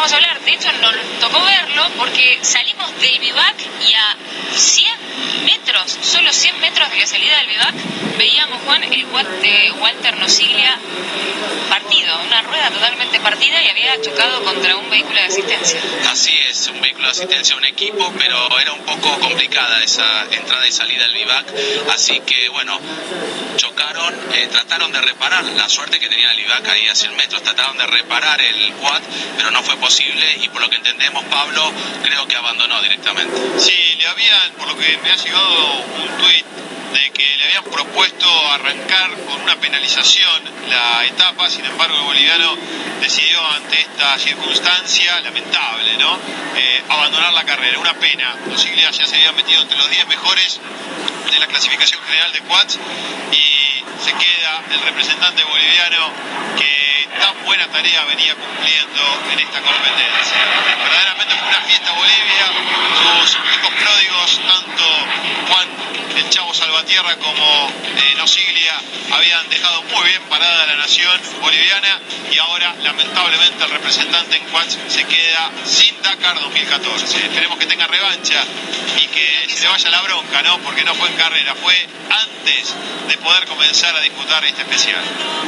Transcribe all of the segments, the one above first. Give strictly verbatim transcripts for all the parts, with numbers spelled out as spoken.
vamos a hablar. De hecho, nos tocó verlo porque salimos del vivac y a cien metros, solo cien metros de la salida del vivac, veíamos, Juan, el quad de Walter Nosiglia partido, una rueda totalmente partida y había chocado contra un vehículo de asistencia. Así es, un vehículo de asistencia, un equipo, pero era un poco complicada esa entrada y salida del vivac, así que bueno, chocaron, eh, trataron de reparar, la suerte que tenía el vivac ahí a cien metros, trataron de reparar el quad, pero no fue posible y por lo que entendemos, Pablo, creo que abandonó directamente. Sí, le habían, por lo que me ha llegado un tuit, de que le habían propuesto arrancar con una penalización la etapa, sin embargo el boliviano decidió ante esta circunstancia lamentable, ¿no? Eh, abandonar la carrera, una pena. Nosiglia ya se había metido entre los diez mejores de la clasificación general de quads y se queda el representante boliviano que tan buena tarea venía cumpliendo en esta competencia. Verdaderamente fue una fiesta Bolivia, sus hijos pródigos, tanto Juan el Chavo Salvatierra como eh, Nosiglia habían dejado muy bien parada la nación boliviana y ahora lamentablemente el representante en quads se queda sin Dakar dos mil catorce. Esperemos que tenga revancha y que se le vaya la bronca, ¿no? Porque no fue en carrera, fue antes de poder comenzar a disputar este especial.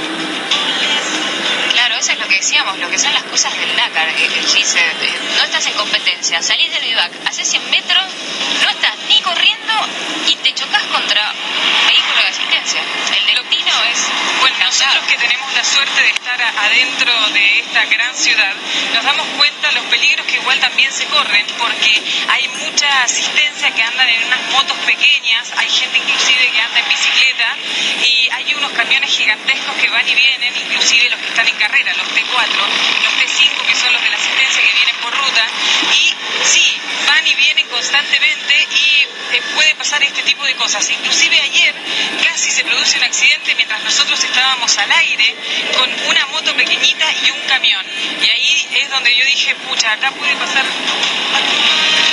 Claro, eso es lo que decíamos, lo que son las cosas del Dakar. Gis, eh, no estás en competencia, salís del vivac, haces cien metros, no estás ni corriendo y te chocas contra un vehículo de asistencia. El destino es... Bueno, nosotros que tenemos la suerte de estar adentro de esta gran ciudad, nos damos cuenta los peligros que igual también se corren, porque hay mucha asistencia que andan en unas motos pequeñas, hay gente inclusive que anda en bicicleta y hay unos camiones gigantescos que van y vienen, inclusive los que están en carrera, los T cuatro, los T cinco que son los de la asistencia que vienen por ruta y sí, van y vienen constantemente y eh, puede pasar este tipo de cosas. Inclusive ayer casi se produce un accidente mientras nosotros estábamos al aire con una moto pequeñita y un camión y ahí es donde yo dije, pucha, acá puede pasar...